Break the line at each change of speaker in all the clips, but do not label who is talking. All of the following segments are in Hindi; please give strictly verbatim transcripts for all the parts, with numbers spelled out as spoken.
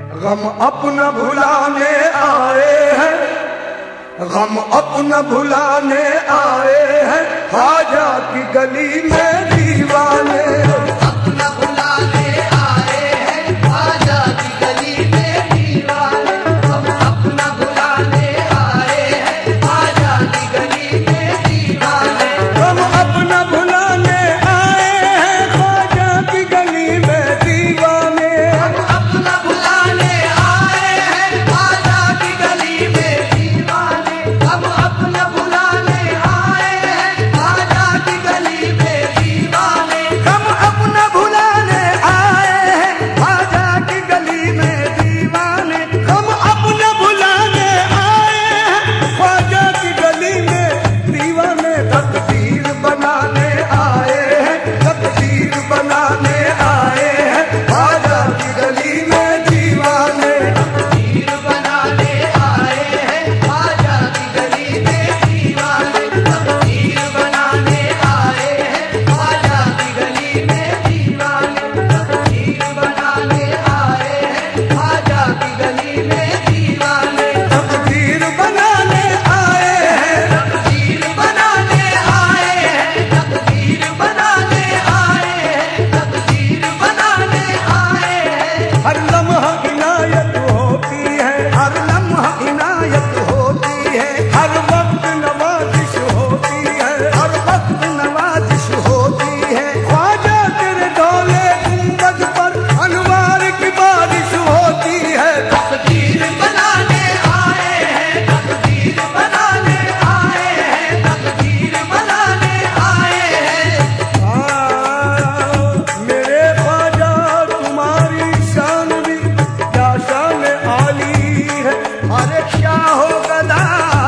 गम अपना भुलाने आए हैं, गम अपना भुलाने आए हैं, ख्वाजा की गली में दीवाने।
अपना भुलाने आए हैं, ख्वाजा की गली में दीवाने। हम अपना भुलाने आए हैं, ख्वाजा की गली में दीवाने।
हम अपना भुलाने आए हैं, ख्वाजा की गली में दीवाने।
हम अपना भुलाने आए हैं, ख्वाजा की गली में दीवाने। हम अपना भुलाने आए हैं, ख्वाजा की गली में दीवाने।
हम अपना भुलाने आए हैं, ख्वाजा की गली में दीवाने। हम अपना भुलाने आए हैं, ख्वाजा की गली में दीवाने। तकदीर बनाने आए हैं, तकदीर बनाने आए हैं, ख्वाजा की गली में दीवाने।
तकदीर बनाने आए हैं, ख्वाजा की गली में दीवाने। तकदीर बनाने आए हैं, ख्वाजा की गली में दीवाने। तकदीर बनाने आए हैं, ख्वाजा की गली में दीवाने।
तकदीर बनाने आए हैं,
तकदीर बनाने आए हैं, तकदीर बनाने आए हैं, तकदीर बनाने आए हैं।
हर लम्हा इनायत होती है, हर लम्हा इनायत होती है, हर वक्त नवाजिश होती है, हर वक्त नवाजिश होती है। ख्वाजा तेरे डोले गुंबद पर अनवार की बारिश होती है।
तकदीर बनाने आए हैं, तकदीर बनाने आए हैं, तकदीर बनाने आए हैं।
हाँ, मेरे ख्वाजा तुम्हारी शान भी क्या शान आली है। अरे क्या हो गदा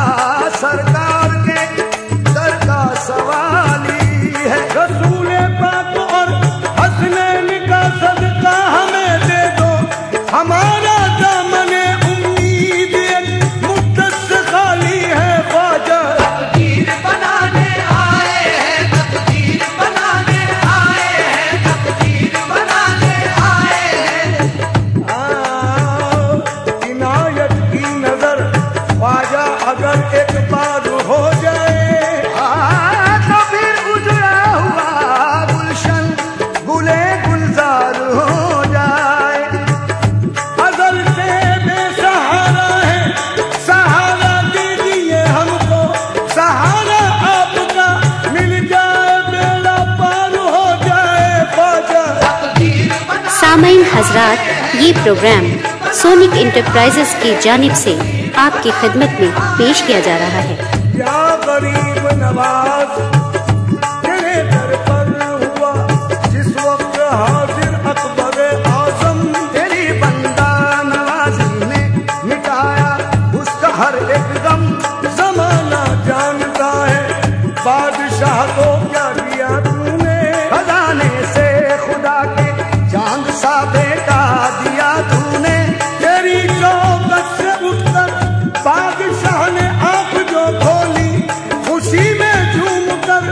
सरकार के दर का सवाली है। रसूल पाक और हसनैन का सदका हमें दे दो, हमारा दामने उम्मीद एक मुद्दत से खाली है। ख्वाजा
तकदीर बनाने आए हैं, तकदीर बनाने आए हैं, तकदीर बनाने आए हैं।
हाँ, इनायत की नजर ख्वाजा अगर एक बार हो जाए, हाँ, तो फिर उजड़ा हुआ गुलशन गुले गुलजार हो जाए। अजल से बेसहारा है, सहारा दीजिए हमको, सहारा आपका मिल जाए, बेड़ा पार हो जाए। ख्वाजा
तकदीर बनाने
सामईन हजरात, ये प्रोग्राम सोनिक इंटरप्राइजेस की जानिब से आपकी खिदमत में पेश किया जा रहा है।
या गरीब नवाज तेरे दर पर हुआ जिस वक्त हाजिर अकबर आजम। तेरी बंदा नवाजी ने मिटाया उसका हर एक गम। जमाना जानता है बादशाह को क्या दिया तूने, खजाने से खुदा के चांद सा बेटा दिया तूने। तेरी चौकट से उठकर बादशाह ने आंख जो खोली, खुशी में झूम कर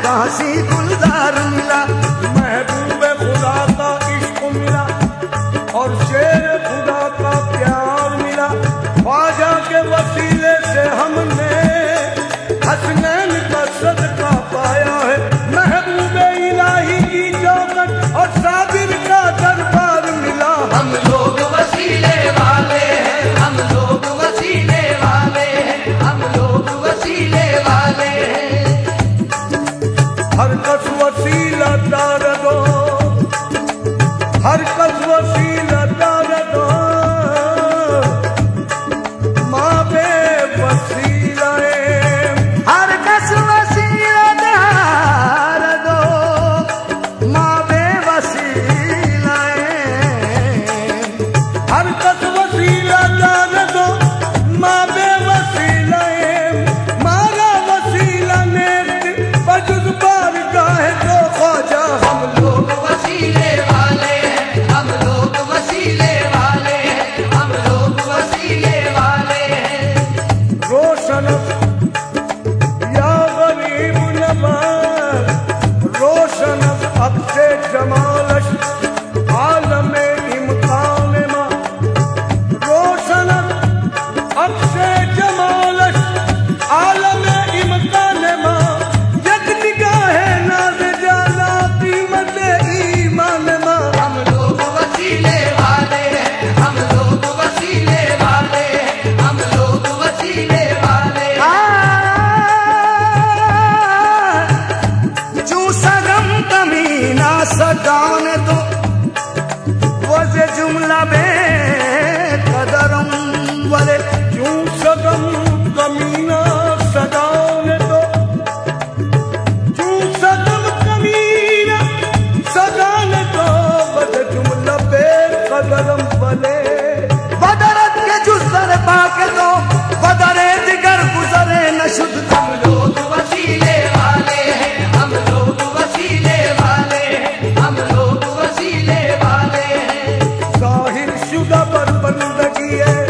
हंसी गुलजार मिला, महबूब खुदा का इश्क मिला और शेर खुदा का प्यार मिला। ख्वाजा के वसीले से हमने हसनैन का सदका पाया है, महबूब इलाही की चौखट और साबिर का दरबार मिला।
हम लोग वसीले वाले हैं, हम लोग वसीले वाले हैं, हम लोग वसीले वाले हैं।
हर कस वसीला दार दो, हर कस वसीला दार दो, माँ बे वसीला हर कस वसीला दार दो, माँ बे वसीला हर कस वसीला दार दो, माँ बे वसीला मारा वसीला ने बजुबार गाहे तो ख्वाजा।
हम लोग वसीले वाले हैं, हम लोग वसीले वाले हैं, हम लोग वसीले वाले हैं।
रोशन या गरीब नवाज, रोशन अक्से जमालश आलम इम्कान माँ, रोशन अक्से जमालश आलम इम्कान माँ, यक निगाहे नाज जाना कीमत ईमान माँ।
हम लोग वसीले वाले हैं, हम लोग वसीले वाले हैं, हम लोग वसीले वाले हैं।
चू सगम कमीना सगाने दो, वजे जुमला में कदरम वाले। चू सगम कमीना सगाने दो, चू सगम कमीना सगाने दो, वजे जुमला पे कदरम वाले। बदरत के जुस्तर पाके दो, बदरे दिगर गुजरे न शुद्ध।
हम लोग वसीले वाले हैं, हम लोग वसीले वाले हैं, हम लोग वसीले वाले हैं।
जाहिर शुदा पर बंदगी है,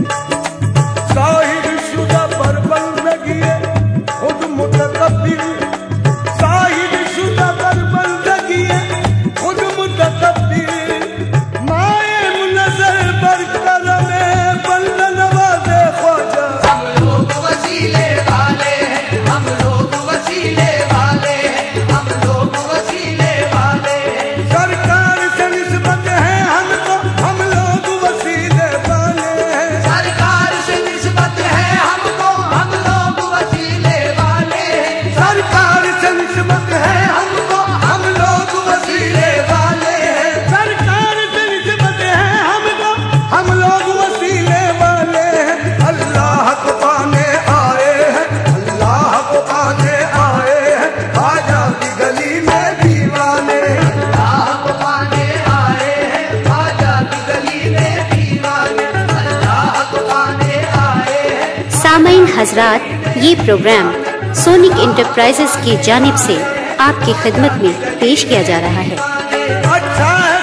जाहिर शुदा पर बंदगी है, खुद मुतकब्बिर। जाहिर शुदा पर बंदगी है, खुद मुतकब्बिर। माए मुनज़्ज़र पर करमे बंद नवाज़े ख्वाजा।
हम लोग वसीले वाले हैं, हम लोग वसीले वाले हैं, हम लोग वसीले वाले हैं।
सरकार से निस्बत है हमको, हम लोग वसीले वाले हैं।
सरकार से निस्बत है हमको, हम लोग वसीले वाले हैं।
सरकार से निस्बत है हमको, हम लोग वसीले वाले हैं। सरकार से निस्बत है हमको, हम लोग वसीले वाले हैं। अल्लाह को पाने आए हैं, अल्लाह को पाने आए हैं, ख्वाजा की गली में दीवाने।
अल्लाह को पाने आए हैं, ख्वाजा की गली में दीवाने। अल्लाह को पाने आए हैं।
सामाइन हजरात, ये प्रोग्राम सोनिक इंटरप्राइजेस की जानिब से आपकी खिदमत में पेश किया जा रहा है।
अच्छा है